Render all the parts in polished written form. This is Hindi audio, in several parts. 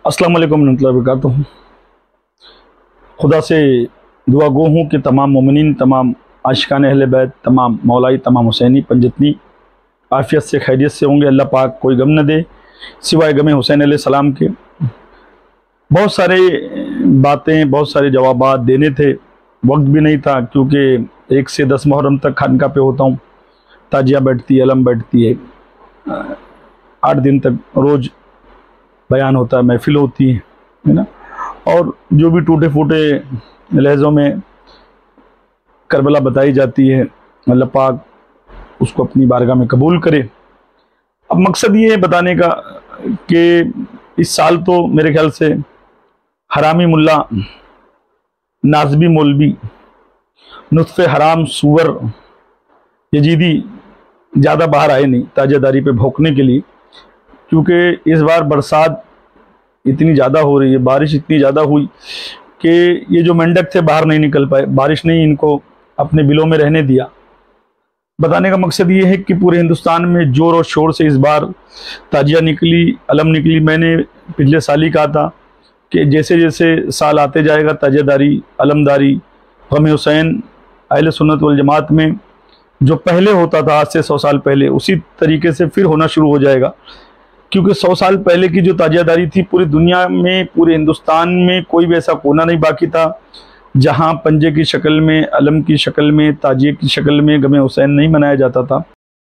अस्सलाम वालेकुम रहमतुल्लाहि व बरकातुहू। खुदा से दुआ गो हूँ कि तमाम मोमिनीन, तमाम आशिकान अहले बैत, तमाम मौलाई, तमाम हुसैनी पंजतनी आफ़ियत से खैरियत से होंगे। अल्लाह पाक कोई गम न दे सिवाय गम हुसैन अलैहिस्सलाम के। बहुत सारे बातें, बहुत सारे जवाबात देने थे, वक्त भी नहीं था क्योंकि 1 से 10 मुहर्रम तक खानका पे होता हूँ। ताजिया बैठती है, अलम बैठती है, 8 दिन तक रोज़ बयान होता है, महफिल होती है ना। और जो भी टूटे फूटे लहज़ों में करबला बताई जाती है, अल्लाह पाक उसको अपनी बारगाह में कबूल करे। अब मकसद ये है बताने का कि इस साल तो मेरे ख्याल से हरामी मुल्ला, नाज़बी मौलवी, नुत्फ़े हराम सूअर यजीदी ज़्यादा बाहर आए नहीं ताजादारी पे भौंकने के लिए, क्योंकि इस बार बरसात इतनी ज़्यादा हो रही है, बारिश इतनी ज़्यादा हुई कि ये जो मेंढक थे बाहर नहीं निकल पाए। बारिश ने इनको अपने बिलों में रहने दिया। बताने का मकसद ये है कि पूरे हिंदुस्तान में ज़ोर और शोर से इस बार ताजिया निकली, अलम निकली। मैंने पिछले साल ही कहा था कि जैसे जैसे साल आते जाएगा ताजियादारी, अलमदारी, गम हुसैन अहले सुन्नत वल जमात में जो पहले होता था आज से 100 साल पहले, उसी तरीके से फिर होना शुरू हो जाएगा। क्योंकि 100 साल पहले की जो ताजियादारी थी, पूरी दुनिया में, पूरे हिंदुस्तान में कोई भी ऐसा कोना नहीं बाकी था जहां पंजे की शक्ल में, अलम की शक्ल में, ताजिए की शक्ल में गम हुसैन नहीं मनाया जाता था।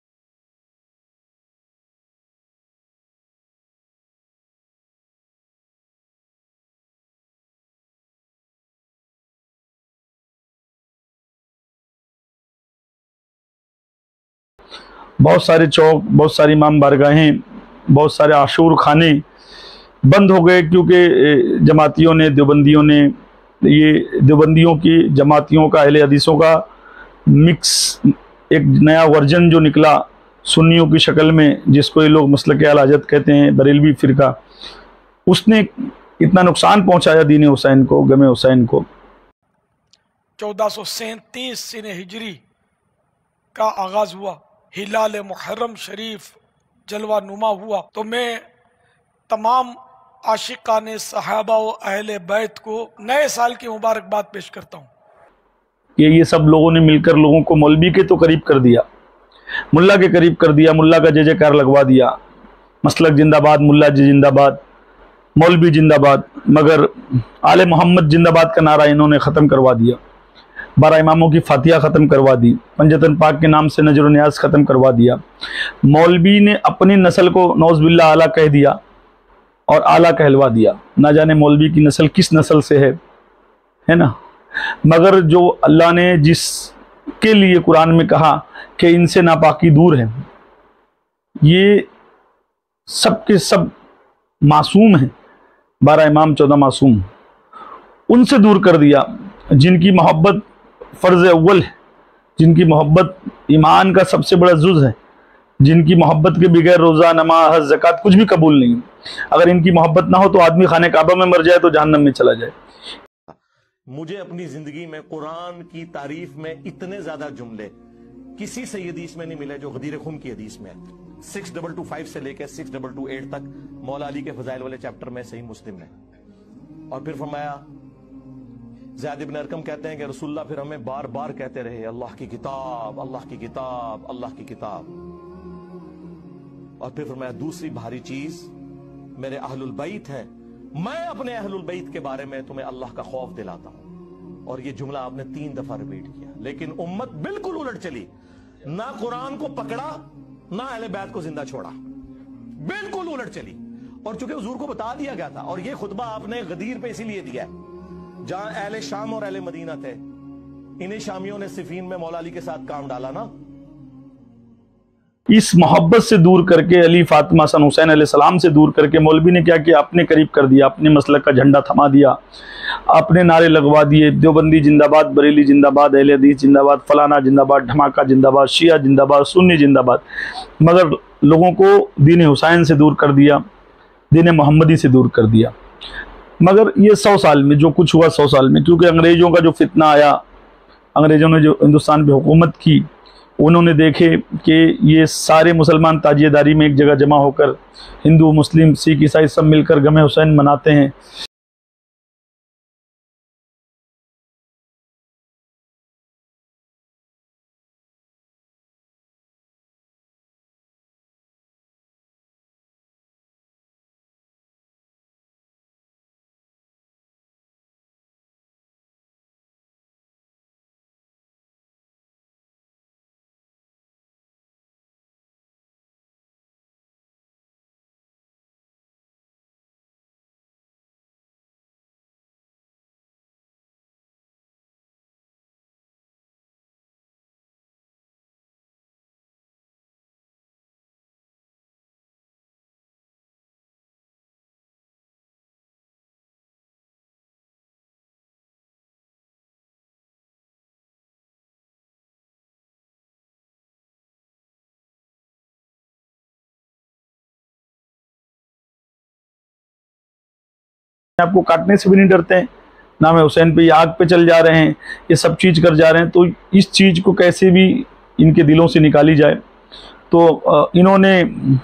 बहुत सारे चौक, बहुत सारी इमाम बारगाहें, बहुत सारे आशूर खाने बंद हो गए क्योंकि जमातियों ने, देवबंदियों ने, ये देवबंदियों की, जमातियों का, अहले हदीसों का मिक्स एक नया वर्जन जो निकला सुन्नियों की शक्ल में, जिसको ये लोग मसलक अल हाजत कहते हैं, बरेलवी फ़िरका, उसने इतना नुकसान पहुंचाया दीन हुसैन को, गम हुसैन को। 1437 सिने हिजरी का आगाज़ हुआ, हिलाल मुहर्रम शरीफ जलवा नुमा हुआ। तो मैं तमाम आशिकान सहाबा व अहले बैत को नए साल की मुबारकबाद पेश करता हूँ। ये सब लोगों ने मिलकर लोगों को मौलवी के तो करीब कर दिया, मुल्ला के करीब कर दिया, मुल्ला का जय जयकार लगवा दिया, मसलक जिंदाबाद, मुल्ला जी जिंदाबाद, मौलवी जिंदाबाद, मगर आले मोहम्मद जिंदाबाद का नारा इन्होंने ख़त्म करवा दिया। 12 इमामों की फातिहा ख़त्म करवा दी, पंजतन पाक के नाम से नजर न्याज ख़त्म करवा दिया। मौलवी ने अपनी नस्ल को नौज़ बिल्लाह आला कह दिया और आला कहलवा दिया। ना जाने मौलवी की नस्ल किस नस्ल से है ना। मगर जो अल्लाह ने जिसके लिए कुरान में कहा कि इनसे नापाकी दूर है, ये सब के सब मासूम हैं, 12 इमाम 14 मासूम, उनसे दूर कर दिया। जिनकी मोहब्बत फ़र्ज़ अव्वल है, जिनकी मोहब्बत ईमान का सबसे बड़ा जुज़ है, जिनकी मोहब्बत के बगैर रोज़ा, नमाज, हज, ज़कात कुछ भी कबूल नहीं। अगर इनकी मोहब्बत ना हो तो आदमी खाने काबा में मर जाए तो जहन्नम में चला जाए। मुझे अपनी जिंदगी में कुरान की तारीफ में इतने ज्यादा जुमले किसी सही हदीस में नहीं मिले जो गदीर खुम की हदीस में है। 6225 से लेकर 6228 तक मौला अली के फजाइल वाले चैप्टर में सही मुस्लिम ने। और फिर फरमाया, ज़ैद इब्न अरकम कहते हैं कि रसूलुल्लाह फिर हमें बार बार कहते रहे, अल्लाह की किताब, अल्लाह की किताब, अल्लाह की किताब। और फिर फरमाया, दूसरी भारी चीज मेरे अहलुल बैत है, मैं अपने अहलुल बैत के बारे में तुम्हें अल्लाह का खौफ दिलाता हूं। और ये जुमला आपने 3 दफा रिपीट किया, लेकिन उम्मत बिल्कुल उलट चली। ना कुरान को पकड़ा, ना अहले बैत को जिंदा छोड़ा, बिल्कुल उलट चली। और चूंकि हुजूर को बता दिया गया था, और ये खुतबा आपने गदीर पे इसीलिए दिया है जहां अहले शाम और अहले मदीना थे, इन्हीं शामियों ने सिफीन में मौला अली के साथ काम डाला ना। इस मोहब्बत से दूर करके, अली, फातिमा, हसन, हुसैन अलैहिस्सलाम से दूर करके मौलवी ने क्या किया, अपने करीब कर दिया, अपने मसलक का झंडा थमा दिया, अपने नारे लगवा दिए, देवबंदी जिंदाबाद, बरेली जिंदाबाद, अहले हदीस जिंदाबाद, फलाना जिंदाबाद, धमाका जिंदाबाद, शिया जिंदाबाद, सुन्नी जिंदाबाद। मगर लोगों को दीन हुसैन से दूर कर दिया, दीन मोहम्मदी से दूर कर दिया। मगर ये 100 साल में जो कुछ हुआ, 100 साल में, क्योंकि अंग्रेज़ों का जो फितना आया, अंग्रेज़ों ने जो हिंदुस्तान पर हुकूमत की, उन्होंने देखे कि ये सारे मुसलमान ताजियेदारी में एक जगह जमा होकर हिंदू, मुस्लिम, सिख, ईसाई सब मिलकर गम हुसैन मनाते हैं। आपको काटने से भी नहीं डरते हैं, नाम हुसैन पे, आग पे चल जा रहे हैं, ये सब चीज़ कर जा रहे हैं। तो इस चीज़ को कैसे भी इनके दिलों से निकाली जाए, तो इन्होंने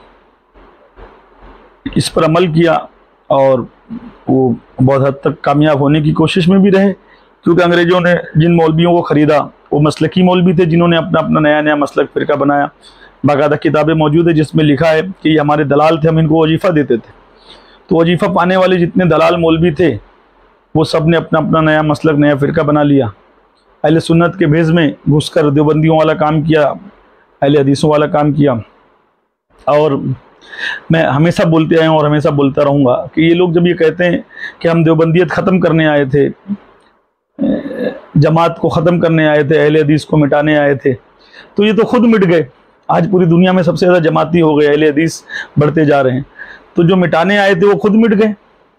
इस पर अमल किया और वो बहुत हद तक कामयाब होने की कोशिश में भी रहे, क्योंकि अंग्रेज़ों ने जिन मौलवियों को ख़रीदा वो मसलकी मौलवी थे, जिन्होंने अपना अपना नया नया मसलक फ़िरका बनाया। बाकायदा किताबें मौजूद है जिसमें लिखा है कि ये हमारे दलाल थे, हम इनको वजीफ़ा देते थे। तो वजीफ़ा पाने वाले जितने दलाल मौलवी थे वो सब ने अपना अपना नया मसलक, नया फ़िरका बना लिया। अहले सुन्नत के भेज़ में घुसकर देवबंदियों वाला काम किया, अहले हदीसों वाला काम किया। और मैं हमेशा बोलते आया हूँ और हमेशा बोलता रहूँगा कि ये लोग जब ये कहते हैं कि हम देवबंदियत ख़त्म करने आए थे, जमात को ख़त्म करने आए थे, अहले हदीस को मिटाने आए थे, तो ये तो खुद मिट गए। आज पूरी दुनिया में सबसे ज़्यादा जमाती हो गए, अहले हदीस बढ़ते जा रहे हैं। तो जो मिटाने आए थे वो खुद मिट गए।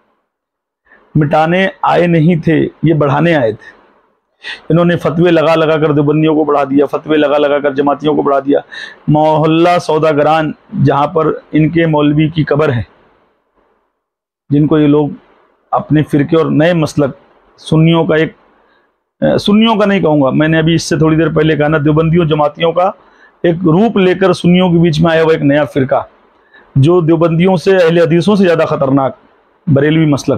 मिटाने आए नहीं थे, ये बढ़ाने आए थे। इन्होंने फतवे लगा लगा कर देवबंदियों को बढ़ा दिया, फतवे लगा लगा कर जमातियों को बढ़ा दिया। मोहल्ला सौदागरान जहाँ पर इनके मौलवी की कब्र है, जिनको ये लोग अपने फ़िरके और नए मसलक सुन्नियों का, एक सुन्नियों का नहीं कहूँगा, मैंने अभी इससे थोड़ी देर पहले कहा ना, देवबंदियों जमातियों का एक रूप लेकर सुन्नियों के बीच में आया हुआ एक नया फ़िरका, जो देवबंदियों से, अहले हदीसों से ज़्यादा ख़तरनाक बरेलवी मसलक,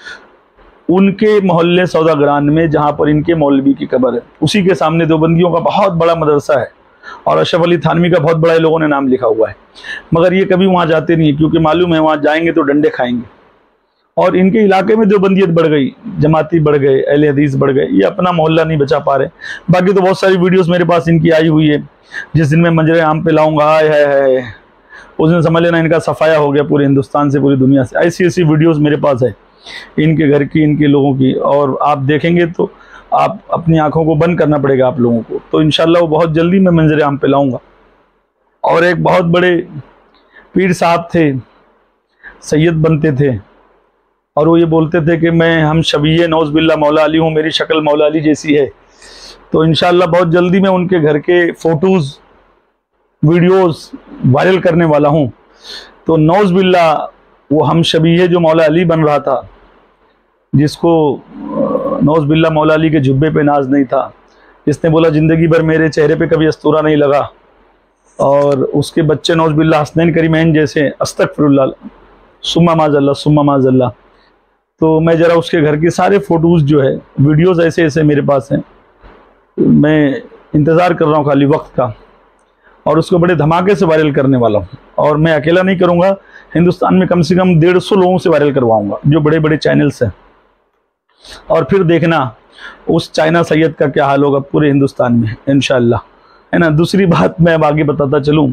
उनके मोहल्ले सौदागरान में जहाँ पर इनके मौलवी की कब्र है, उसी के सामने देवबंदियों का बहुत बड़ा मदरसा है और अशरफ अली थानवी का बहुत बड़ा लोगों ने नाम लिखा हुआ है। मगर ये कभी वहाँ जाते नहीं, क्योंकि मालूम है वहाँ जाएंगे तो डंडे खाएंगे। और इनके इलाके में देवबंदियत बढ़ गई, जमाती बढ़ गए, अहले हदीस बढ़ गए, ये अपना मोहल्ला नहीं बचा पा रहे। बाकी तो बहुत सारी वीडियोज़ मेरे पास इनकी आई हुई है, जिस दिन मैं मंजरे आम पे लाऊँगा, हाय हाय हाय, उस दिन समझ लेना इनका सफाया हो गया पूरे हिंदुस्तान से, पूरी दुनिया से। ऐसी ऐसी वीडियोस मेरे पास है इनके घर की, इनके लोगों की, और आप देखेंगे तो आप अपनी आंखों को बंद करना पड़ेगा आप लोगों को। तो इंशाल्लाह वो बहुत जल्दी मैं मंजर आम पे लाऊंगा। और एक बहुत बड़े पीर साहब थे, सैयद बनते थे, और वो ये बोलते थे कि मैं हम शबीह नौज़ बिल्ला मौला अली हूँ, मेरी शक्ल मौला अली जैसी है। तो इंशाल्लाह बहुत जल्दी मैं उनके घर के फ़ोटोज़, वीडियोस वायरल करने वाला हूं। तो नौज़ बिल्ला वो हम शबीह जो मौला अली बन रहा था, जिसको नौज़ बिल्ला मौला अली के जुब्बे पे नाज नहीं था, जिसने बोला ज़िंदगी भर मेरे चेहरे पे कभी अस्तूरा नहीं लगा, और उसके बच्चे नौज़ बिल्ला हसनैन करीमैन जैसे, अस्तगफिरुल्लाह सुम्मा माज़ल्ला सुम्मा माज़ल्ला। तो मैं ज़रा उसके घर के सारे फ़ोटोज़ जो है, वीडियोज़ ऐसे ऐसे मेरे पास हैं, मैं इंतज़ार कर रहा हूँ खाली वक्त का, और उसको बड़े धमाके से वायरल करने वाला हूँ। और मैं अकेला नहीं करूँगा, हिंदुस्तान में कम से कम 150 लोगों से वायरल करवाऊँगा, जो बड़े बड़े चैनल्स हैं। और फिर देखना उस चाइना सैयद का क्या हाल होगा पूरे हिंदुस्तान में, इंशाअल्लाह, है ना। दूसरी बात मैं अब आगे बताता चलूँ,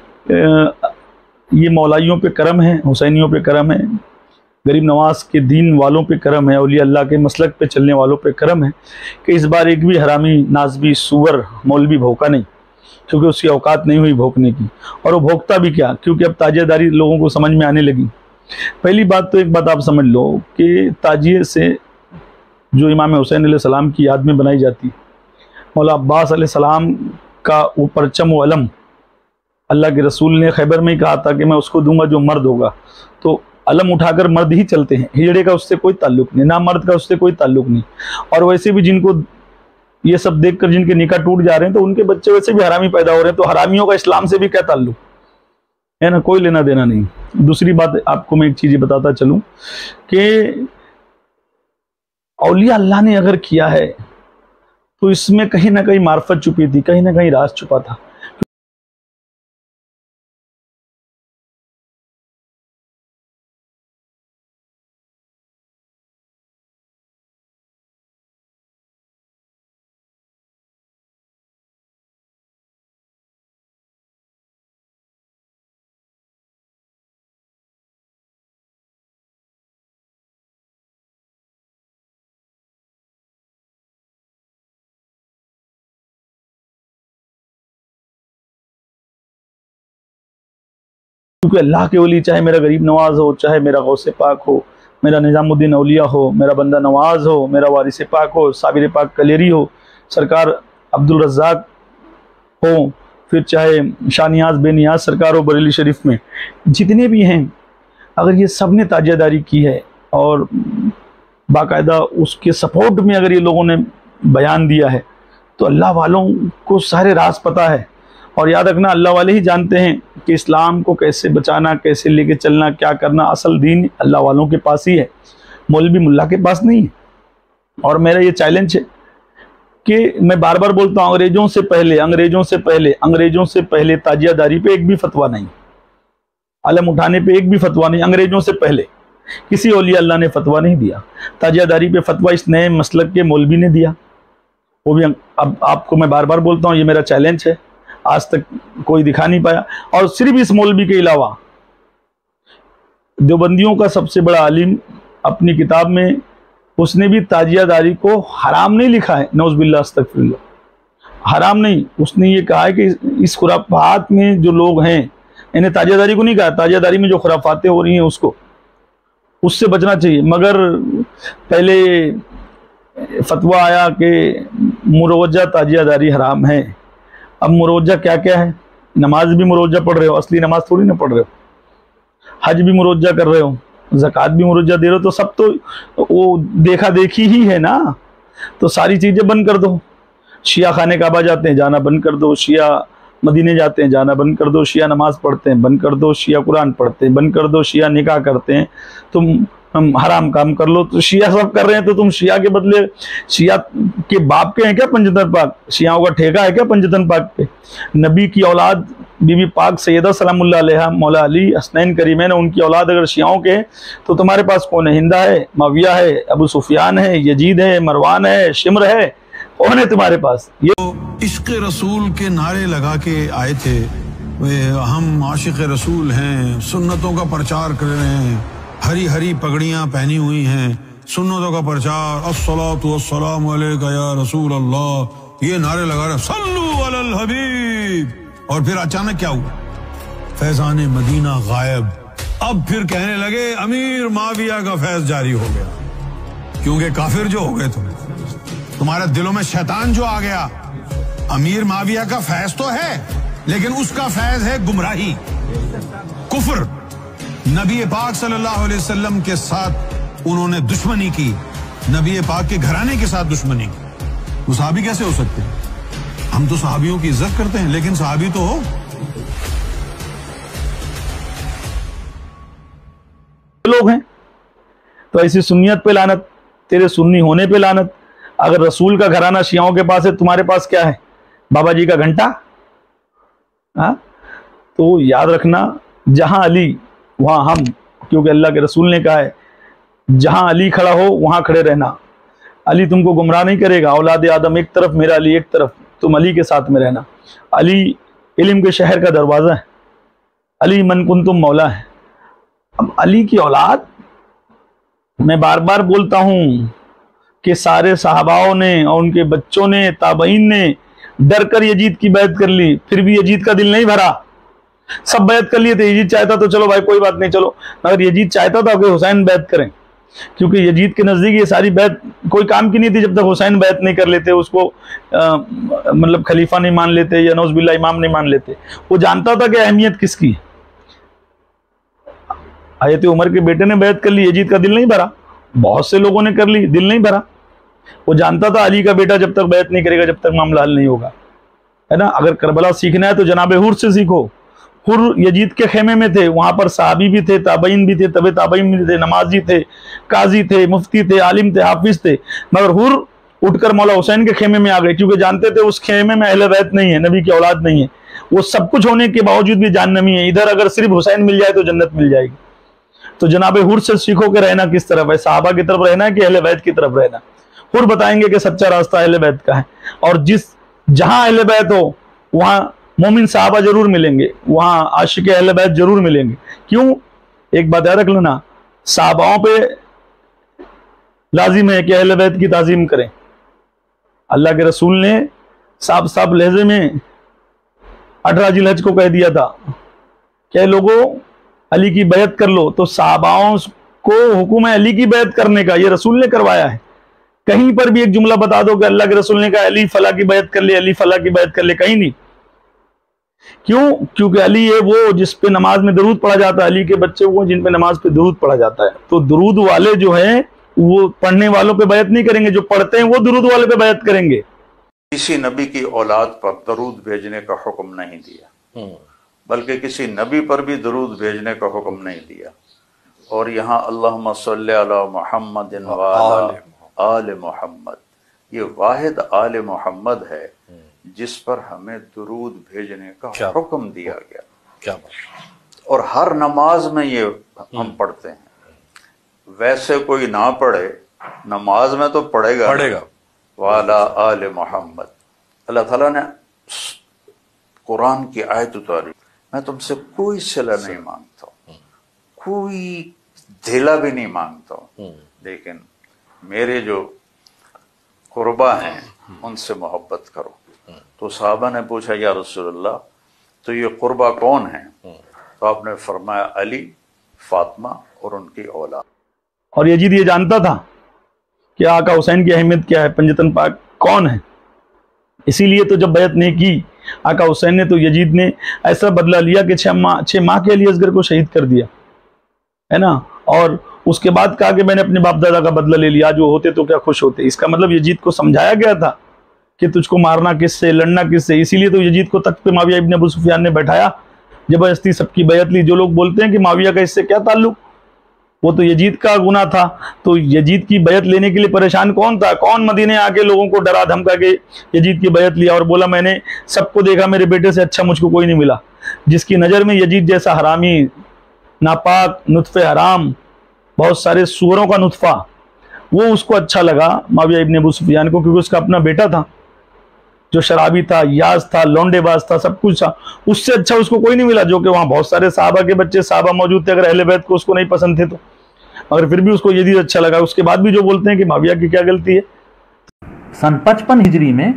ये मौलाइयों पे करम है, हुसैनियों पे करम है, गरीब नवाज के दीन वालों पे करम है, औलिया अल्लाह के मसलक पे चलने वालों पे करम है कि इस बार एक भी हरामी नाजबी सूअर मौलवी भोंका नहीं, क्योंकि उसकी औकात नहीं हुई भोंकने की। और वो भोंकता भी क्या, क्योंकि अब ताजियेदारी लोगों को समझ में आने लगी। पहली बात तो एक बात आप समझ लो कि ताजिए से जो इमाम हुसैन अलैहिस्सलाम की याद में बनाई जाती, मौला अब्बास अलैहिस्सलाम का वो परचम व अलम, अल्लाह के रसूल ने खैबर में ही कहा था कि मैं उसको दूंगा जो मर्द होगा। तो अलम उठाकर मर्द ही चलते हैं, हिजड़े का उससे कोई ताल्लुक नहीं, ना मर्द का उससे कोई ताल्लुक नहीं। और वैसे भी जिनको ये सब देखकर जिनके निकाह टूट जा रहे हैं तो उनके बच्चे वैसे भी हरामी पैदा हो रहे हैं, तो हरामियों का इस्लाम से भी क्या ताल्लुक है ना, कोई लेना देना नहीं। दूसरी बात आपको मैं एक चीज बताता चलूं कि औलिया अल्लाह ने अगर किया है तो इसमें कहीं ना कहीं मार्फत छुपी थी, कहीं ना कहीं राज छुपा था। क्योंकि अल्लाह के वली, चाहे मेरा गरीब नवाज हो, चाहे मेरा गौसे पाक हो, मेरा निज़ामुद्दीन औलिया हो, मेरा बंदा नवाज हो, मेरा वारिस पाक हो, साबिर पाक कलेरी हो, सरकार अब्दुल रज़्ज़ाक हो, फिर चाहे शानियाज बेनियाज सरकार हो बरेली शरीफ में, जितने भी हैं, अगर ये सब ने ताजियादारी की है और बाकायदा उसके सपोर्ट में अगर ये लोगों ने बयान दिया है तो अल्लाह वालों को सारे राज पता है। और याद रखना, अल्लाह वाले ही जानते हैं कि इस्लाम को कैसे बचाना, कैसे लेके चलना, क्या करना। असल दीन अल्लाह वालों के पास ही है, मौलवी मुल्ला के पास नहीं है। और मेरा ये चैलेंज है कि मैं बार बार बोलता हूँ, अंग्रेजों से पहले ताजियादारी पे एक भी फतवा नहीं, अलम उठाने पे एक भी फतवा नहीं। अंग्रेजों से पहले किसी औलिया अल्लाह ने फतवा नहीं दिया। ताजियादारी पे फतवा इस नए मसलक के मौलवी ने दिया, वो भी। अब आपको मैं बार बार बोलता हूँ, ये मेरा चैलेंज है, आज तक कोई दिखा नहीं पाया। और सिर्फ इस मौलवी के अलावा देवबंदियों का सबसे बड़ा आलिम अपनी किताब में उसने भी ताजियादारी को हराम नहीं लिखा है, नौज़ुबिल्लाह अस्तगफिरुल्लाह, हराम नहीं। उसने ये कहा है कि इस खुराफात में जो लोग हैं, इन्हें ताजियादारी को नहीं कहा, ताजियादारी में जो खुराफातें हो रही हैं उससे बचना चाहिए। मगर पहले फतवा आया कि मुरोजा ताजियादारी हराम है। अब मुरोजा क्या क्या है? नमाज भी मुरोजा पढ़ रहे हो, असली नमाज थोड़ी ना पढ़ रहे हो, हज भी मुरोजा कर रहे हो, ज़कात भी मुरोजा दे रहे हो, तो सब तो वो देखा देखी ही है ना। तो सारी चीज़ें बंद कर दो। शिया खाने काबा जाते हैं, जाना बंद कर दो। शिया मदीने जाते हैं, जाना बंद कर दो। शिया नमाज पढ़ते हैं, बंद कर दो। शिया कुरान पढ़ते हैं, बंद कर दो। शिया निकाह करते हैं, तुम हम हराम काम कर लो। तो शिया सब कर रहे हैं, तो तुम शिया के बदले शिया के बाप के हैं क्या पंजतन पाक? शियाओं का ठेका है क्या पंजतन पाक पे? नबी की औलाद बीबी पाक सैयदा सलामुल्लाह अलैहा मौला अली हसनैन करीमैन, उनकी औलाद अगर शियाओं के हैं तो तुम्हारे पास कौन है? हिंदा है, मविया है, अबू सुफियान है, यजीद है, मरवान है, शिमर है, कौन है तुम्हारे पास? ये इश्क रसूल के नारे लगा के आए थे, वे हम आशिक रसूल हैं, सुन्नतों का प्रचार कर रहे हैं, हरी हरी पगड़ियां पहनी हुई हैं, सुन्नतों का प्रचार, अस्सलातु वस्सलामु अलैका या रसूल अल्लाह, ये नारे लगा रहे, सल्लू अलल हबीब। और फिर अचानक क्या हुआ? फैजान मदीना गायब। अब फिर कहने लगे अमीर माविया का फैज जारी हो गया, क्योंकि काफिर जो हो गए तुम्हारे दिलों में शैतान जो आ गया। अमीर माविया का फैज तो है, लेकिन उसका फैज है गुमराही, कुफ्र। नबी पाक सल्लल्लाहु अलैहि वसल्लम के साथ उन्होंने दुश्मनी की, नबी पाक के घराने के साथ दुश्मनी की। वो सहाबी कैसे हो सकते हैं? हम तो सहाबियों की इज्जत करते हैं, लेकिन सहाबी तो हो। लोग हैं तो ऐसी सुन्नियत पे लानत, तेरे सुन्नी होने पे लानत। अगर रसूल का घराना शियाओं के पास है, तुम्हारे पास क्या है? बाबा जी का घंटा। हाँ, तो याद रखना, जहां अली वहां हम, क्योंकि अल्लाह के रसूल ने कहा है जहां अली खड़ा हो वहां खड़े रहना। अली तुमको गुमराह नहीं करेगा। औलाद आदम एक तरफ, मेरा अली एक तरफ, तुम अली के साथ में रहना। अली इल्म के शहर का दरवाजा है, अली मन कुन तुम मौला है। अब अली की औलाद, मैं बार बार बोलता हूं कि सारे सहाबाओं ने और उनके बच्चों ने, ताबईन ने डर कर यजीद की बैत कर ली, फिर भी यजीद का दिल नहीं भरा। सब बैत कर लिए थे, यजीद चाहता तो चलो भाई कोई बात नहीं चलो, मगर यजीद चाहता था कि हुसैन बैत करें, क्योंकि यजीद के नजदीक ये सारी बैत कोई काम की नहीं थी जब तक हुसैन बैत नहीं कर लेते, उसको मतलब खलीफा नहीं मान लेते या नौज़ुबिल्लाह इमाम नहीं मान लेते। वो जानता था कि अहमियत किसकी है। हज़रत उमर के बेटे ने बैत कर ली, यजीद का दिल नहीं भरा। बहुत से लोगों ने कर ली, दिल नहीं भरा। वो जानता था अली का बेटा जब तक बैत नहीं करेगा जब तक मामला हल नहीं होगा, है ना। अगर करबला सीखना है तो जनाब हुर से सीखो। हुर यजीद के खेमे में थे, वहां पर सहाबी भी थे, ताबईन भी थे, तबे ताबईन भी थे, नमाजी थे, काजी थे, मुफ्ती थे, आलिम थे, हाफिज थे। मगर हुर उठकर मौला हुसैन के खेमे में आ गए, क्योंकि जानते थे उस खेमे में अहले बैत नहीं है, नबी की औलाद नहीं है। वो सब कुछ होने के बावजूद भी जाननमी है, इधर अगर सिर्फ हुसैन मिल जाए तो जन्नत मिल जाएगी। तो जनाब हुर से सीखो कि रहना किस तरफ है, साहबा की तरफ रहना है कि अहले बैत की तरफ रहना। हुर बताएंगे कि सच्चा रास्ता अहले बैत का है, और जहां अहले बैत हो वहां मोमिन साहबा जरूर मिलेंगे, वहां आशिक अहले बैत जरूर मिलेंगे। क्यों? एक बात याद रख लेना, साहबाओं पे लाजिम है कि अहले बैत की ताजीम करें। अल्लाह के रसूल ने साफ साफ लहजे में 18 जिलहज को कह दिया था कि लोगों अली की बैत कर लो। तो साहबाओं को हुक्म है अली की बैत करने का, ये रसूल ने करवाया है। कहीं पर भी एक जुमला बता दो कि अल्लाह के रसूल ने कहा अली फला की बैत कर ले, अली फला की बैत कर ले, कहीं नहीं। क्यों? क्योंकि अली है वो जिस पे नमाज में दरूद पढ़ा जाता है, अली के बच्चे वो जिन पे नमाज पे दरूद पढ़ा जाता है। तो दरूद वाले जो है वो पढ़ने वालों पे बैत नहीं करेंगे, जो पढ़ते हैं वो दरूद वाले पे बैत करेंगे। किसी नबी की औलाद पर दरूद भेजने का हुक्म नहीं दिया, बल्कि किसी नबी पर भी दरूद भेजने का हुक्म नहीं दिया। और यहाँ अल्लाहुम्मा सल्ली अला मुहम्मदिन व अला आले मोहम्मद, ये वाहिद आले मोहम्मद है जिस पर हमें दुरूद भेजने का हुक्म दिया गया। क्या और हर नमाज में ये हम पढ़ते हैं। वैसे कोई ना पढ़े, नमाज में तो पढ़ेगा वाला आले मोहम्मद। अल्लाह ताला ने कुरान की आयत उतारी, मैं तुमसे कोई सिला नहीं मांगता हूँ, कोई ढीला भी नहीं मांगता हूँ, लेकिन मेरे जो कुर्बा हैं उनसे मोहब्बत करो। तो साहबा ने पूछा या रसूलल्लाह तो ये कुर्बा कौन है? तो आपने फरमाया अली, फातिमा और उनकी औलाद। और यजीद ये जानता था कि आका हुसैन की अहमियत क्या है, पंजतन पाक कौन है। इसीलिए तो जब बैत नहीं की आका हुसैन ने, तो यजीद ने ऐसा बदला लिया कि 6 माह के अली असगर को शहीद कर दिया, है ना। और उसके बाद कहा कि मैंने अपने बाप दादा का बदला ले लिया, जो होते तो क्या खुश होते। इसका मतलब यजीद को समझाया गया था कि तुझको मारना किससे, लड़ना किससे। इसीलिए तो यजीद को तख्त पे माविया इब्न अबू सुफियान ने बैठाया, जबरदस्ती सबकी बैत ली। जो लोग बोलते हैं कि माविया का इससे क्या ताल्लुक, वो तो यजीद का गुनाह था। तो यजीद की बैत लेने के लिए परेशान कौन था? कौन मदीने आके लोगों को डरा धमका के यजीद की बैत लिया और बोला मैंने सबको देखा, मेरे बेटे से अच्छा मुझको कोई नहीं मिला। जिसकी नज़र में यजीद जैसा हरामी, नापाक, नुत्फे हराम, बहुत सारे सूरों का नुत्फा, वो उसको अच्छा लगा माविया इब्न अबू सुफियान को, क्योंकि उसका अपना बेटा था जो शराबी था, याज था, लौंडेबाज था, सब कुछ था। उससे अच्छा उसको कोई नहीं मिला, जो कि वहां बहुत सारे साहबा के बच्चे साहबा मौजूद थे। अगर अहले बैत को उसको नहीं पसंद थे तो, मगर फिर भी उसको यजीद अच्छा लगा। उसके बाद भी जो बोलते हैं कि माविया की क्या गलती है। सन 55 हिजरी में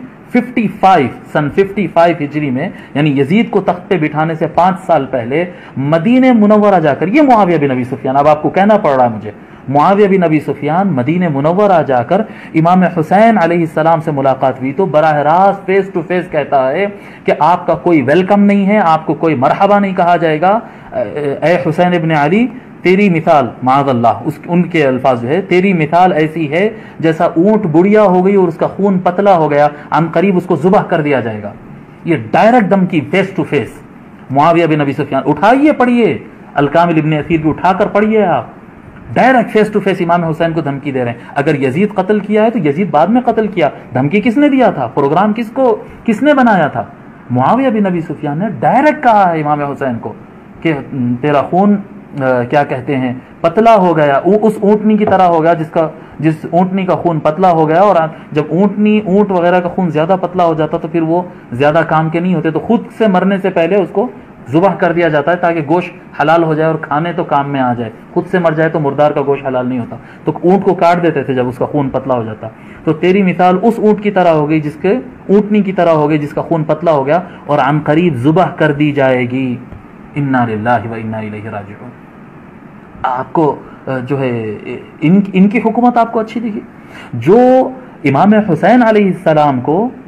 55 हिजरी में, यानी यजीद को तख्त पे बिठाने से 5 साल पहले मदीने मुनव्वरा जाकर, ये मुआविया बिन अबी सुफियान, अब आपको कहना पड़ रहा है मुझे, मुआविया बिन अबी सुफियान मदीने मुनव्वरा जाकर इमाम हुसैन अलैहिस्सलाम से मुलाकात हुई तो बराह रास्त फेस टू फेस कहता है कि आपका कोई वेलकम नहीं है, आपको कोई मरहबा नहीं कहा जाएगा। ए हुसैन इब्न अली, तेरी मिसाल माज़अल्लाह, उनके अल्फाज जो है, तेरी मिसाल ऐसी है जैसा ऊंट बुढ़िया हो गई और उसका खून पतला हो गया, अन करीब उसको जुबाह कर दिया जाएगा। ये डायरेक्ट धमकी face to face Muawiya bin Abi Sufyan. उठाइए पढ़िए, अल-कामिल इब्न असीर को उठाकर पढ़िए आप, डायरेक्ट फेस टू फेस इमाम हुसैन को धमकी दे रहे हैं। अगर यजीद कत्ल किया है तो यजीद बाद में कत्ल किया, धमकी किसने दिया था, प्रोग्राम किसने बनाया था? मुआविया बिन अबी सुफियान ने डायरेक्ट कहा है इमाम हुसैन को कि तेरा खून क्या कहते हैं पतला हो गया, उस ऊँटनी की तरह हो गया जिस ऊँटनी का खून पतला हो गया। और जब ऊँट वगैरह का खून ज्यादा पतला हो जाता तो फिर वो ज्यादा काम के नहीं होते, तो खुद से मरने से पहले उसको जुबाह कर दिया जाता है ताकि गोश्त हलाल हो जाए और खाने तो काम में आ जाए। खुद से मर जाए तो मुर्दार का गोश्त हलाल नहीं होता, तो ऊँट को काट देते थे जब उसका खून पतला हो जाता। तो तेरी मिसाल उस ऊँट की तरह हो गई, जिसके ऊँटनी की तरह हो गई जिसका खून पतला हो गया और अन करीब जुबाह कर दी जाएगी। इन्ना लिल्लाहि व इन्ना इलैहि राजिऊन। आपको जो है इनकी हुकूमत आपको अच्छी दिखी? जो इमाम हुसैन अलैहिस्सलाम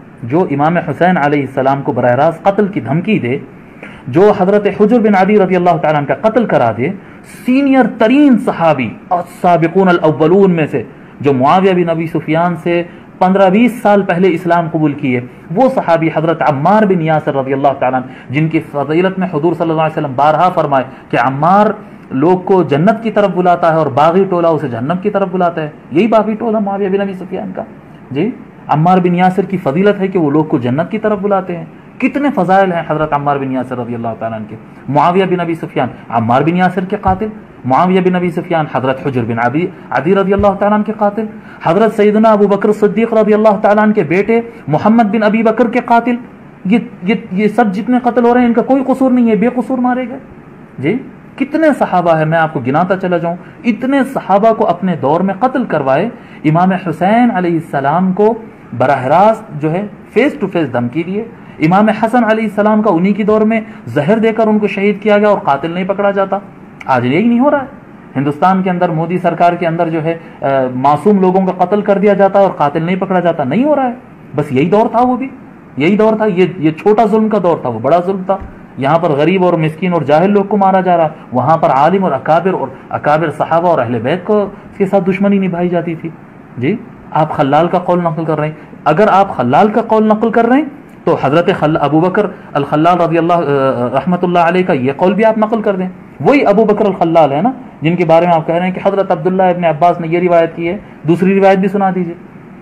को बराह रास्त कत्ल की धमकी दे, जो हजरत हुजर बिन अदी रज़ी अल्लाह तआला का कत्ल करा दे, सीनियर तरीन सहाबी और साबिकून अल अव्वलून में से जो मुआविया बिन अबी सुफियान से 15-20 साल पहले इस्लाम कबूल किए, वो सहाबी हजरत अम्मार बिन यासिर रज़ियल्लाहु ताला जिनकी फजीलत में हुजूर सल्लल्लाहु अलैहि वसल्लम बारहा फरमाए कि अम्मार लोग को जन्नत की तरफ बुलाता है और बागी टोला उसे जहन्नम की तरफ बुलाता है। यही बागी टोला मुआविया बिन अबी सुफियान का जी। अम्मार बिन यासिर की फजीलत है कि वो लोग को जन्नत की तरफ बुलाते हैं। कितने फजाइल हैं हजरत अम्मार बिन यासिर रज़ियल्लाहु ताला के। मुआविया बिन अबी सुफियान अम्मार बिन यासिर के कातिल, मुआविया बिन अबी सुफियान हजरत हुजर बिन अदी रज़ियल्लाहु ताला के कातिल, हजरत सैयदना अबू बकर सिद्दीक़ रज़ियल्लाहु ताला के बेटे मोहम्मद बिन अबी बकर के कातिल। ये सब जितने कत्ल हो रहे हैं इनका कोई कसूर नहीं है, बेकसूर मारे गए जी। कितने सहाबा है, मैं आपको गिनाता चला जाऊं, इतने सहाबा को अपने दौर में कत्ल करवाए। इमाम हुसैन अलैहिस्सलाम को बराह रास्त जो है फेस टू फेस धमकी दिए। इमाम हसन अलैहिस्सलाम का उन्हीं की दौर में जहर देकर उनको शहीद किया गया और कातिल नहीं पकड़ा जाता। आज यही नहीं हो रहा है हिंदुस्तान के अंदर, मोदी सरकार के अंदर जो है मासूम लोगों का कत्ल कर दिया जाता है और कातिल नहीं पकड़ा जाता। नहीं हो रहा है, बस यही दौर था, वो भी यही दौर था। ये छोटा जुल्म का दौर था, वो बड़ा जुल्म था। यहाँ पर गरीब और मिस्किन और जाहिल लोग को मारा जा रहा, वहां पर आलिम और अकाबिर सहाबा और अहले बैत को के साथ दुश्मनी निभाई जाती थी जी। आप खल्लाल का कौल नकल कर रहे हैं। अगर आप खल्लाल का कौल नकल कर रहे हैं तो हजरत अबू बकर अल खल्लाल रज़ियल्लाहु रहमतुल्लाह अलैह का ये कौल भी आप नकल कर दें। वही अबू बकर अल खल्लाल है ना जिनके बारे में आप कह रहे हैं कि हजरत अब्दुल्लाह इब्न अब्बास ने ये रिवायत की है। दूसरी रिवायत भी सुना दीजिए।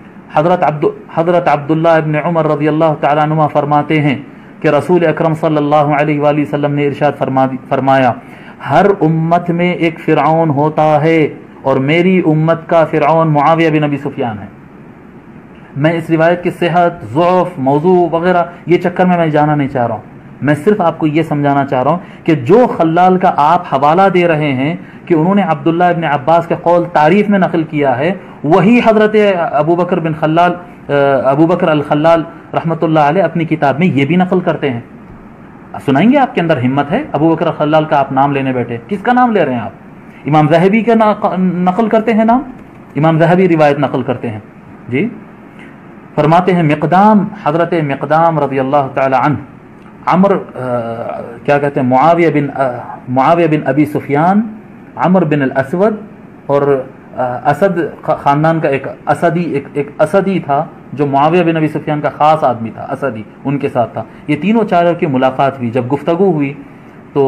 हजरत अब्दुल्लाह इब्न उमर रज़ियल्लाहु तआला अन्हुमा फरमाते हैं कि रसूल अकरम सल्लल्लाहु अलैहि वसल्लम ने इरशाद फरमाया, हर उम्मत में एक फ़िरऔन होता है और मेरी उम्मत का फ़िरऔन मुआविया बिन अबी सुफियान है। मैं इस रिवायत की सेहत, ज़ुअफ़, मौज़ू वगैरह ये चक्कर में मैं जाना नहीं चाह रहा हूँ। मैं सिर्फ आपको ये समझाना चाह रहा हूँ कि जो खल्लाल का आप हवाला दे रहे हैं कि उन्होंने अब्दुल्लाह इब्न अब्बास का कौल तारीफ में नकल किया है, वही हजरत अबू बकर अल खल्लाल रहमतुल्लाह अलैह अपनी किताब में ये भी नकल करते हैं। सुनाएंगे? आपके अंदर हिम्मत है? अबू बकर अल खल्लाल का आप नाम लेने बैठे, किसका नाम ले रहे हैं आप? इमाम ज़हबी का नकल करते हैं नाम, इमाम ज़हबी रिवायत नकल करते हैं जी। फरमाते हैं मिक़दाम, हजरत मिक़दाम रज़ियल्लाहु तआला अन्हु, अमर क्या कहते हैं, मुआविया बिन अबी सुफियान, अमर बिन अल असवद और असद ख़ानदान का एक असदी था जो मुआविया बिन अबी सुफियान का ख़ास आदमी था, असदी उनके साथ था। ये तीनों चारों की मुलाकात हुई। जब गुफ्तगू हुई तो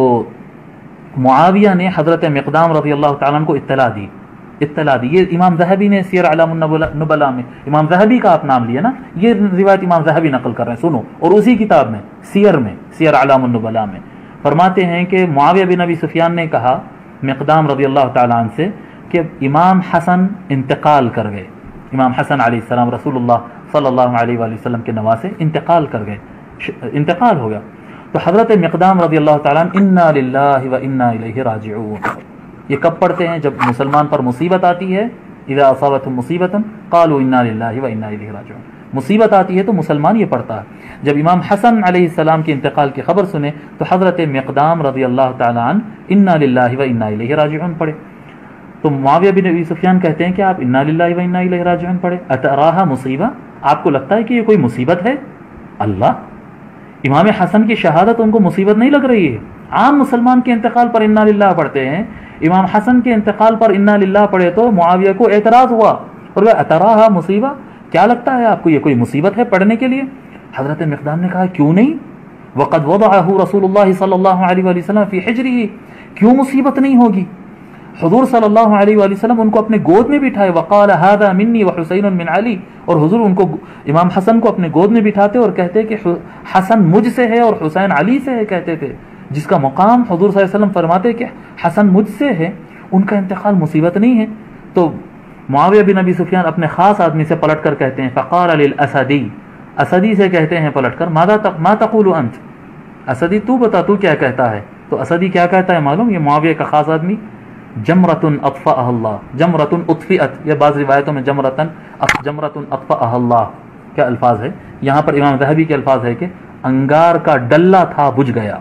मुआविया ने हज़रत मिक़दाम रज़ियल्लाहु तआला अन्हु को इत्तला दी। ये इमाम ज़हबी ने सियर अलामुन नुबला में, इमाम ज़हबी का आप नाम लिया ना, ये रिवायत इमाम ज़हबी नकल कर रहे हैं, सुनो। और उसी किताब में सियर अलामुन नुबला में फरमाते हैं कि मुआविया बिन अबी सुफियान ने कहा मिक़दाम रज़ियल्लाहु तआला अन्हु से कि इमाम हसन इंतकाल कर गए। इमाम हसन अलैहिस्सलाम रसूलुल्लाह सल्लल्लाहु अलैहि वसल्लम के नवासे इंतकाल कर गए, इंतकाल हो गया। तो हज़रत मिक़दाम रज़ियल्लाहु तआला अन्हु इन्ना लिल्लाहि व इन्ना इलैहि राजिऊन ये कब पढ़ते हैं? जब मुसलमान पर मुसीबत आती है, इज़ा असाबतहुम मुसीबतुन क़ालू इन्ना लिल्लाहि व इन्ना इलैहि राजिऊन। मुसीबत आती है तो मुसलमान ये पढ़ता है। जब इमाम हसन अलैहिस्सलाम के इंतकाल की खबर सुने तो हज़रत मिक़दाम रज़ियल्लाहु तआला अन्हु इन्ना लिल्लाहि व इन्ना इलैहि राजिऊन पढ़े। तो मुआविया बिन अबी सुफियान कहते हैं कि आप इन्ना लिल्लाहि व इन्ना इलैहि राजिऊन पढ़े। अतराहा मुसीबा, आपको लगता है कि ये कोई मुसीबत है? अल्लाह, इमाम हसन की शहादत उनको मुसीबत नहीं लग रही है। आम मुसलमान के इंतकाल पर इन्ना लिल्लाह पढ़ते हैं, इमाम हसन के इंतकाल पर इन्ना लिल्लाह पढ़े तो मुआविया को एतराज़ हुआ और वह अतराहा मुसीबा, क्या लगता है आपको ये कोई मुसीबत है पढ़ने के लिए? हज़रत मिक़दाम ने कहा क्यों नहीं, वक़द वदअहु रसूलुल्लाह सल्लल्लाहु अलैहि वसल्लम फ़ी हिज्रिही, क्यों मुसीबत नहीं होगी? हुज़ूर सल्लल्लाहु अलैहि वसल्लम उनको अपने गोद में बिठाए, वक़ाल हाज़ा मिन्नी व हुसैन मिन अली, और हुज़ूर उनको इमाम हसन को अपने गोद में बिठाते और कहते कि हसन मुझसे है और हुसैन अली से है, कहते थे। जिसका मुकाम हुज़ूर सल्लल्लाहु अलैहि वसल्लम फरमाते कि हसन मुझसे है, उनका इंतकाल मुसीबत नहीं है। तो मुआविया बिन अबी सुफियान अपने ख़ास आदमी से पलट कर कहते हैं, फ़क़ाल लिल असदी, असदी से कहते हैं पलट कर, मा तक़ूलु अंत, असदी तू बता तू क्या कहता है? तो असदी क्या कहता है मालूम? ये मुआविया का ख़ास आदमी, जमरतुन अत्फ़अहल्लाह, जमरतुन उत्फ़िअत, यह बाज़ रिवायतों में जमरतुन अत्फ़अहल्लाह क्या अल्फाज है। यहाँ पर इमाम ज़हबी के अल्फाज है कि अंगार का डल्ला था बुझ गया।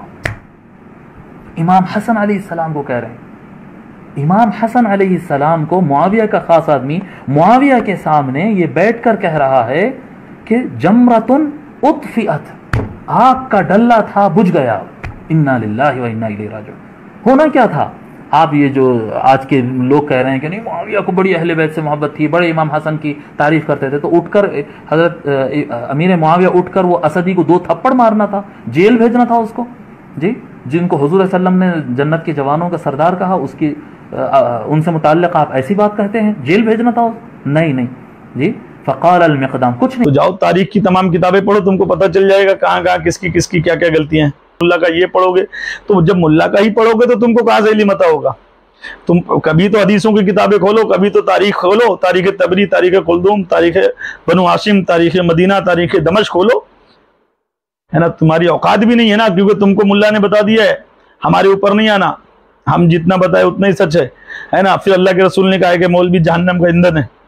इमाम हसन अलैहिस्सलाम को कह रहे हैं, इमाम हसन अलैहिस्सलाम को मुआविया का खास आदमी मुआविया के सामने ये बैठकर कह रहा है कि जमरतुन उत्फ़िअत, आग का डल्ला था बुझ गया। इन्ना लिल्लाहि व इन्ना इलैहि राजिऊन। होना क्या था? आप ये जो आज के लोग कह रहे हैं कि नहीं मुआविया को बड़ी अहले बैत से मोहब्बत थी, बड़े इमाम हसन की तारीफ करते थे, तो उठकर हजरत अमीर मुआविया उठकर वो असदी को 2 थप्पड़ मारना था, जेल भेजना था उसको जी, जिनको हुजूर सल्लम ने जन्नत के जवानों का सरदार कहा, उसकी उनसे मुताल्लिक आप ऐसी बात कहते हैं, जेल भेजना था? नहीं नहीं जी। फ़क़ाल अल-मिक़दाम, कुछ नहीं। तो जाओ तारीख की तमाम किताबें पढ़ो, तुमको पता चल जाएगा कहाँ कहाँ किसकी किसकी क्या क्या गलतियां हैं। मुल्ला का ये पढ़ोगे तो जब मुल्ला का ही पढ़ोगे तो तुमको कहाँ से इल्म अता होगा। तुम कभी तो हदीसों की किताबें खोलो, कभी तो तारीख खोलो, तारीख तबरी, तारीख कुलदुम, तारीख बनु हाशिम, तारीख मदीना, तारीख दमश्क खोलो, है ना। तुम्हारी औकात भी नहीं है ना, क्योंकि तुमको मुल्ला ने बता दिया है हमारे ऊपर नहीं आना, हम जितना बताए उतना ही सच है ना। फिर अल्लाह के रसूल ने कहा है कि मौलवी जहन्नम का ईंधन है,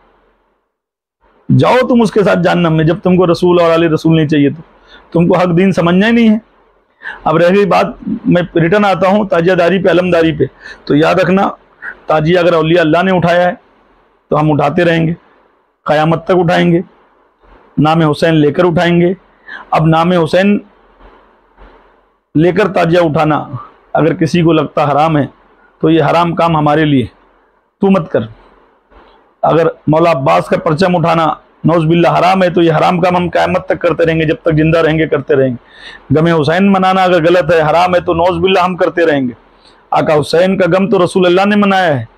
जाओ तुम उसके साथ जहन्नम में, जब तुमको रसूल और आले रसूल नहीं चाहिए तो तुमको हक दीन समझना ही नहीं है। अब रह गई बात, मैं रिटर्न आता हूँ ताजियादारी पे, अलमदारी पे, तो याद रखना ताजिया अगर औलिया अल्लाह ने उठाया है तो हम उठाते रहेंगे, क़यामत तक उठाएंगे, नाम हुसैन लेकर उठाएंगे। अब नाम हुसैन लेकर ताजिया उठाना अगर किसी को लगता हराम है तो ये हराम काम हमारे लिए तू मत कर। अगर मौला अब्बास का परचम उठाना नौज बिल्ला हराम है तो ये हराम काम हम क़यामत तक करते रहेंगे, जब तक जिंदा रहेंगे करते रहेंगे। गमे हुसैन मनाना अगर गलत है, हराम है, तो नौज बिल्ला हम करते रहेंगे। आका हुसैन का गम तो रसूल अल्लाह ने मनाया है,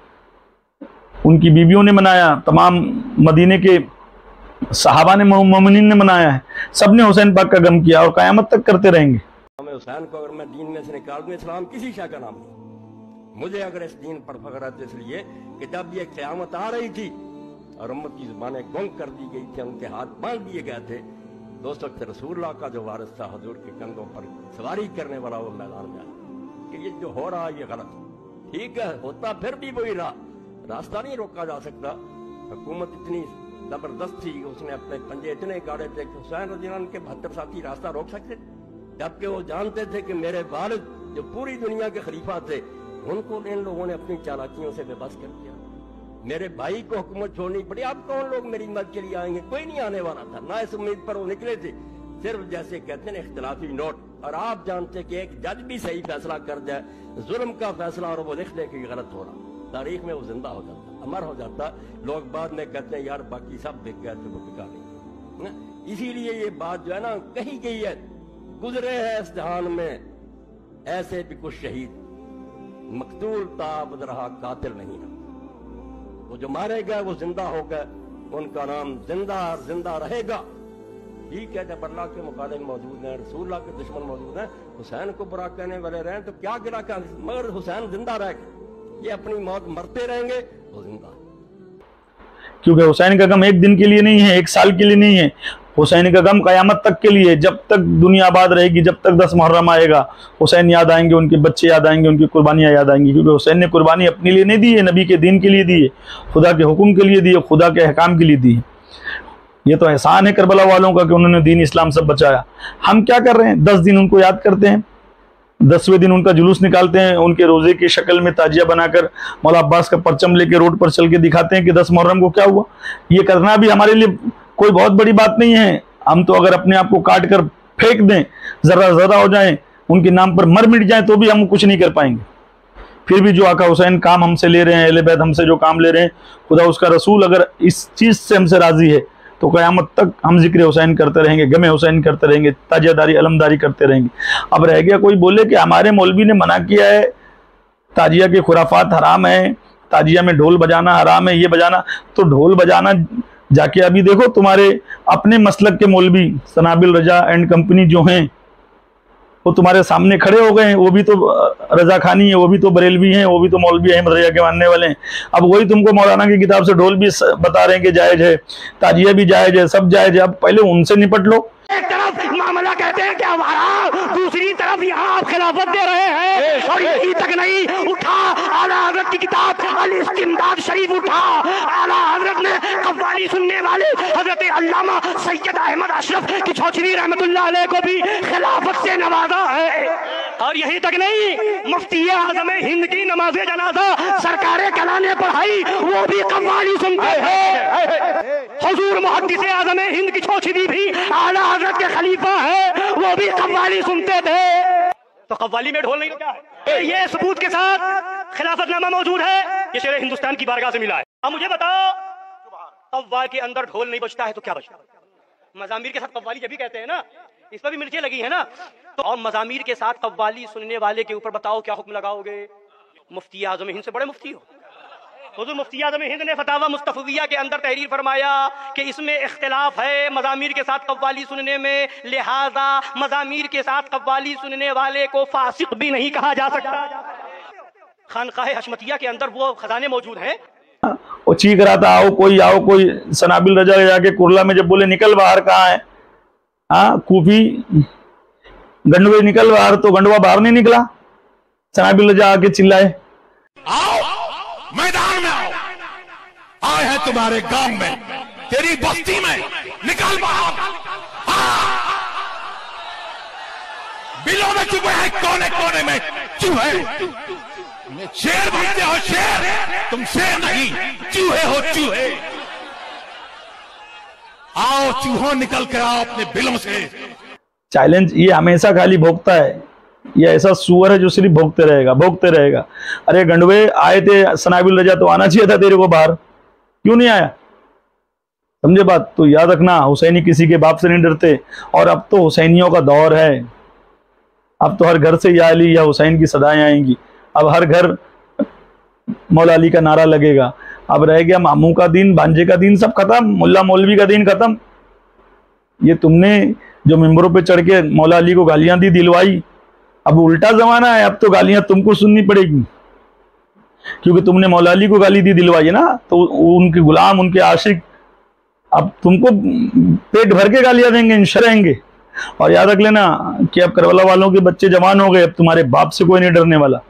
उनकी बीवियों ने मनाया, तमाम मदीने के सहाबा ने, मोमिनीन ने मनाया है, सब ने हुसैन पाक का गम किया और क़यामत तक करते रहेंगे। हुसैन को अगर मैं दीन में से निकाल दूं, इस्लाम किसी शय का नाम नहीं। मुझे अगर इस दीन पर फख्र है तो इसलिए कि जब ये क़यामत आ रही थी और उम्मत की ज़ुबानें गुंग कर दी गई थी, उनके हाथ बांध दिए गए थे, दोस्तों रसूलुल्लाह का जो वारिस था हुजूर के कंधों पर सवारी करने वाला वो मैदान में आया कि ये जो हो रहा है ये गलत, ठीक है, होता फिर भी वही रहा, रास्ता नहीं रोका जा सकता। हुकूमत इतनी जबरदस्त थी, उसने अपने पंजे इतने गाड़े थे कि हुसैन रज़ियल्लाहु अन्हु के 72 साथी रास्ता रोक सकते, जबकि वो जानते थे कि मेरे वालिद जो पूरी दुनिया के खलीफा थे उनको इन लोगों ने अपनी चालाकियों से बेबस कर दिया। मेरे भाई को हुकूमत छोड़नी पड़ी, अब कौन लोग मेरी मदद के लिए आएंगे, कोई नहीं आने वाला था ना, इस उम्मीद पर वो निकले थे, सिर्फ जैसे कहते हैं इख्तिलाफी नोट। और आप जानते कि एक जज भी सही फैसला कर जाए, जुल्म का फैसला, और वो लिख दे कि गलत हो रहा, तारीख में वो जिंदा हो जाता, अमर हो जाता। लोग बाद में कहते हैं यार बाकी सब बिक गए तो वो बिका नहीं। इसीलिए ये बात जो है ना कही गई है, गुजरे है इस जहान में ऐसे भी कुछ शहीद, मकतूल ताब रहा कातिल नहीं रहा। वो जो मारे गए वो जिंदा हो गए, उनका नाम जिंदा रहेगा। ठीक है, जब अल्लाह के मुखालिफ मौजूद हैं, रसूलुल्लाह के दुश्मन मौजूद हैं, हुसैन को बुरा कहने वाले रहे तो क्या गिरा कर, मगर हुसैन जिंदा रह गए, ये अपनी मौत मरते रहेंगे, वो जिंदा। क्योंकि हुसैन का गम एक दिन के लिए नहीं है, एक साल के लिए नहीं है, हुसैन का गम क़यामत तक के लिए, जब तक दुनिया आबाद रहेगी, जब तक 10 मुहर्रम आएगा, हुसैन याद आएंगे, उनके बच्चे याद आएंगे, उनकी कुर्बानियाँ याद आएंगी। क्योंकि हुसैन ने कुर्बानी अपने लिए नहीं दी है, नबी के दीन के लिए दी है, खुदा के हुक्म के लिए दी है, खुदा के अहकाम के लिए दी है। ये तो एहसान है करबला वालों का कि उन्होंने दीन इस्लाम सब बचाया। हम क्या कर रहे हैं, 10 दिन उनको याद करते हैं, 10वें दिन उनका जुलूस निकालते हैं, उनके रोजे की शक्ल में ताजिया बनाकर मौला अब्बास का परचम लेके रोड पर चल के दिखाते हैं कि 10 मुहर्रम को क्या हुआ। ये करना भी हमारे लिए कोई बहुत बड़ी बात नहीं है। हम तो अगर अपने आप को काट कर फेंक दें, जरा हो जाएं, उनके नाम पर मर मिट जाएं, तो भी हम कुछ नहीं कर पाएंगे। फिर भी जो आका हुसैन काम हमसे ले रहे हैं, अहले बैत हमसे जो काम ले रहे हैं, खुदा उसका रसूल अगर इस चीज़ से हमसे राजी है तो क़यामत तक हम जिक्र हुसैन करते रहेंगे, गमे हुसैन करते रहेंगे, ताजियादारी अलमदारी करते रहेंगे। अब रह गया कोई बोले कि हमारे मौलवी ने मना किया है, ताजिया के खुराफात हराम है, ताजिया में ढोल बजाना हराम है, ये बजाना, तो ढोल बजाना जाके अभी देखो तुम्हारे अपने मसलक के मौलवी सनाबिल रजा एंड कंपनी जो हैं वो तुम्हारे सामने खड़े हो गए हैं, वो भी तो रजा खानी है, वो भी तो बरेलवी हैं, वो भी तो मौलवी अहमद रजा के मानने वाले हैं। अब वही तुमको मौलाना की किताब से ढोल भी बता रहे हैं कि जायज़ है, ताजिया भी जायज़ है, सब जायज़ है। अब पहले उनसे निपट लो। एक तरफ मामला कहते हैं कि हमारा, दूसरी तरफ यहाँ आप खिलाफत दे रहे हैं, और यही तक नहीं, उठा आला हजरत की किताब अल इस्तिमदाद शरीफ उठा, आला हजरत ने कव्वाली सुनने वाले हजरत अल्लामा सैयद अहमद अशरफ की छोचरी रहमतुल्लाह अलैह को भी खिलाफत से नवाजा है। और यही तक नहीं, मुफ्ती आज़म हिंद की नमाज़े जनाजा सरकारे कला ने पढ़ाई, वो भी कव्वाली सुनते थे। हुजूर मुहद्दिस आज़म हिंद की छोचरी भी आला हजरत के खलीफा है, वो भी कव्वाली सुनते थे। तो कव्वाली में ढोल नहीं तो क्या है? ये सबूत के साथ खिलाफतनामा मौजूद है, ये शेर हिंदुस्तान की बारगाह से मिला है। अब मुझे बताओ, कव्वाल के अंदर ढोल नहीं बजता है तो क्या बजता है? मजामीर के साथ कव्वाली जब भी कहते हैं ना, इस पर भी मिर्चें लगी है ना, तो और मजामीर के साथ कव्वाली सुनने वाले के ऊपर बताओ क्या हुक्म लगाओगे? मुफ्ती आजम हिंद से बड़े मुफ्ती हो, हुजूर मुफ्ती आजम हिंद ने फतावा मुस्तफविया के अंदर तहरीर फरमाया कि इसमें इख्तिलाफ है मजामीर के साथ कव्वाली सुनने में, लिहाजा मजामीर के साथ कव्वाली सुनने वाले को फासिक भी नहीं कहा जा सकता। खानकाह हशमतिया के अंदर वो खजाने मौजूद हैं। वो चीख रहा था आओ कोई सनाबिल रजा जाके कुरला में जब बोले निकल बाहर, कहाँ है? हाँ कूफी गंडवे निकल बाहर, तो गंडवा बाहर नहीं निकला। सनाबिल रजा आके चिल्लाए आओ मैदान में आओ, आए हैं तुम्हारे गांव में, तेरी बस्ती में, निकल बाहर। बिलों में चुपे हैं, कोने कोने में चूहे, शेर बनते हो शेर, तुम शेर नहीं चूहे हो चूहे। आओ चूहों निकल कर आओ अपने बिलों से। चैलेंज ये हमेशा खाली भोगता है, ये ऐसा सुअर है जो सिर्फ भोगते रहेगा। अरे गंडवे आए थे सनाबिल रजा, तो आना चाहिए था तेरे को बाहर, क्यों नहीं आया? समझे बात? तो याद रखना, हुसैनी किसी के बाप से नहीं डरते। और अब तो हुसैनियों का दौर है, अब तो हर घर से या अली या हुसैन की सदाएं आएंगी। अब हर घर मौला अली का नारा लगेगा। अब रह गया मामू का दिन, भांजे का दिन, सब खत्म, मुल्ला मौलवी का दिन खत्म। ये तुमने जो मिंबरों पे चढ़ के मौला अली को गालियां दी, दिलवाई, अब उल्टा जमाना है, अब तो गालियां तुमको सुननी पड़ेगी, क्योंकि तुमने मौला अली को गाली दी, दिलवाई है ना, तो उनके गुलाम, उनके आशिक अब तुमको पेट भर के गालियां देंगे, इंशरेंगे। और याद रख लेना कि अब करबला वालों के बच्चे जवान हो गए, अब तुम्हारे बाप से कोई नहीं डरने वाला।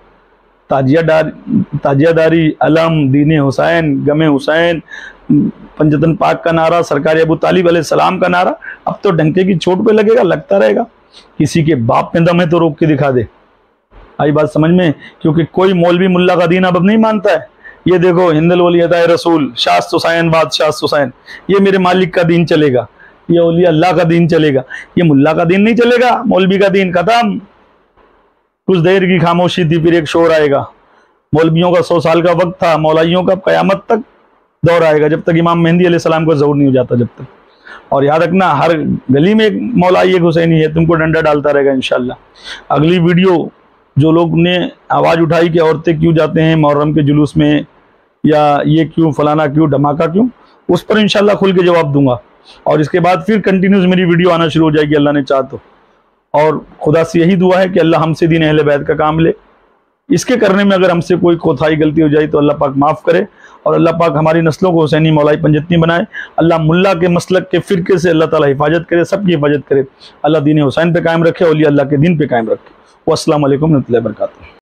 ताजियादारी, अलम, दीन हुसैन, गमे हुसैन, पंजतन पाक का नारा, सरकार अबू तालिब अलैहिस्सलाम का नारा, अब तो डंके की चोट पे लगेगा, लगता रहेगा। किसी के बाप में दम है तो रोक के दिखा दे। आई बात समझ में? क्योंकि कोई मौलवी मुल्ला का दीन अब नहीं मानता है। ये देखो हिंदल वलियताए रसूल, शास्त हुसैन, बादशाह हुसैन, ये मेरे मालिक का दीन चलेगा, ये औलिया अल्लाह का दीन चलेगा, ये मुल्ला का दीन नहीं चलेगा। मौलवी का दीन खत्म। कुछ देर की खामोशी थी, फिर एक शोर आएगा। मौलवियों का 100 साल का वक्त था, मौलाइयों का कयामत तक दौर आएगा, जब तक इमाम मेहंदी अलैहिस्सलाम को ज़हूर नहीं हो जाता, जब तक। और याद रखना, हर गली में एक मौलाई, एक हुसैनी है, तुमको डंडा डालता रहेगा इंशाल्लाह। अगली वीडियो जो लोग ने आवाज़ उठाई कि औरतें क्यों जाते हैं मुहर्रम के जुलूस में, या ये क्यों, फलाना क्यों, धमाका क्यों, उस पर इंशाल्लाह खुल के जवाब दूंगा। और इसके बाद फिर कंटिन्यूस मेरी वीडियो आना शुरू हो जाएगी, अल्लाह ने चाहा तो। और खुदा से यही दुआ है कि अल्लाह हमसे दीन अहले बैत का काम ले। इसके करने में अगर हमसे कोई कोताही गलती हो जाए तो अल्लाह पाक माफ़ करे, और अल्लाह पाक हमारी नस्लों को हुसैनी मौलाई पंजतनी बनाए। अल्लाह मुल्ला के मसलक के फ़िरके से अल्लाह ताला हिफाजत करे, सबकी हिफाजत करे। अल्लाह दीन हुसैन पे कायम रखे, औलिया अल्लाह के दीन पे कायम रखे। अस्सलामु अलैकुम व रहमतुल्लाहि व बरकातुहू।